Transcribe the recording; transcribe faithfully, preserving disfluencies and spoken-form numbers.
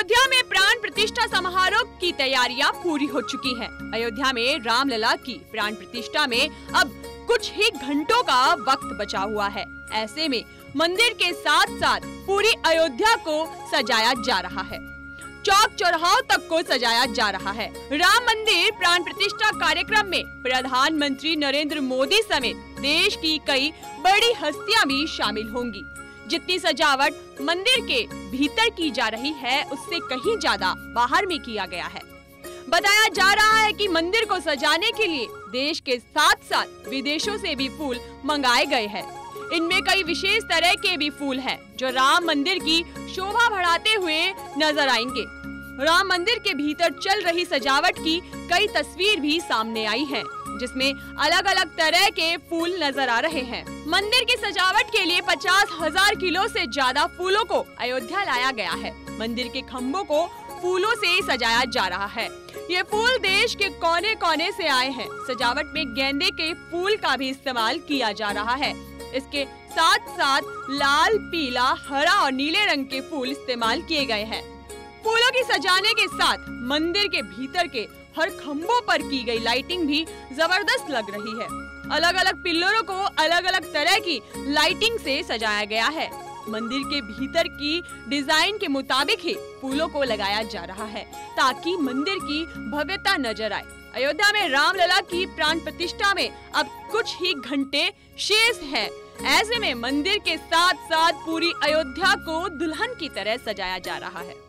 अयोध्या में प्राण प्रतिष्ठा समारोह की तैयारियां पूरी हो चुकी हैं। अयोध्या में रामलला की प्राण प्रतिष्ठा में अब कुछ ही घंटों का वक्त बचा हुआ है। ऐसे में मंदिर के साथ साथ पूरी अयोध्या को सजाया जा रहा है। चौक चौराहों तक को सजाया जा रहा है। राम मंदिर प्राण प्रतिष्ठा कार्यक्रम में प्रधानमंत्री नरेंद्र मोदी समेत देश की कई बड़ी हस्तियां भी शामिल होंगी। जितनी सजावट मंदिर के भीतर की जा रही है, उससे कहीं ज्यादा बाहर में किया गया है। बताया जा रहा है कि मंदिर को सजाने के लिए देश के साथ साथ विदेशों से भी फूल मंगाए गए हैं। इनमें कई विशेष तरह के भी फूल हैं, जो राम मंदिर की शोभा बढ़ाते हुए नजर आएंगे। राम मंदिर के भीतर चल रही सजावट की कई तस्वीर भी सामने आई हैं, जिसमें अलग अलग तरह के फूल नजर आ रहे हैं। मंदिर की सजावट के लिए पचास हजार किलो से ज्यादा फूलों को अयोध्या लाया गया है। मंदिर के खम्भों को फूलों से सजाया जा रहा है। ये फूल देश के कोने कोने से आए हैं। सजावट में गेंदे के फूल का भी इस्तेमाल किया जा रहा है। इसके साथ साथ लाल, पीला, हरा और नीले रंग के फूल इस्तेमाल किए गए हैं। फूलों की सजाने के साथ मंदिर के भीतर के हर खम्भों पर की गई लाइटिंग भी जबरदस्त लग रही है। अलग अलग पिल्लरों को अलग अलग तरह की लाइटिंग से सजाया गया है। मंदिर के भीतर की डिजाइन के मुताबिक ही फूलों को लगाया जा रहा है, ताकि मंदिर की भव्यता नजर आए। अयोध्या में रामलला की प्राण प्रतिष्ठा में अब कुछ ही घंटे शेष हैं। ऐसे में मंदिर के साथ साथ पूरी अयोध्या को दुल्हन की तरह सजाया जा रहा है।